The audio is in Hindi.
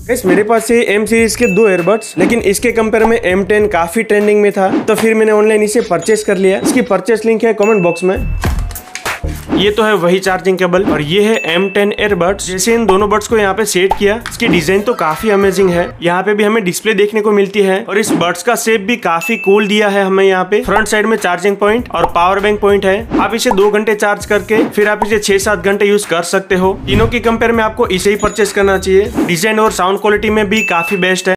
गाइस मेरे पास ये M सीरीज के 2 ईयरबड्स, लेकिन इसके कंपेयर में M10 काफी ट्रेंडिंग में था, तो फिर मैंने ऑनलाइन इसे परचेस कर लिया। इसकी परचेस लिंक है कमेंट बॉक्स में। ये तो है वही चार्जिंग केबल और ये है M10 ईयरबड्स। जैसे इन दोनों बड्स को यहाँ पे सेट किया, इसकी डिजाइन तो काफी अमेजिंग है। यहाँ पे भी हमें डिस्प्ले देखने को मिलती है और इस बड्स का शेप भी काफी कूल दिया है हमें। यहाँ पे फ्रंट साइड में चार्जिंग पॉइंट और पावर बैंक पॉइंट है। आप इसे 2 घंटे चार्ज करके फिर आप इसे 6-7 घंटे यूज कर सकते हो। तीनों की कंपेयर में आपको इसे ही परचेस करना चाहिए। डिजाइन और साउंड क्वालिटी में भी काफी बेस्ट है।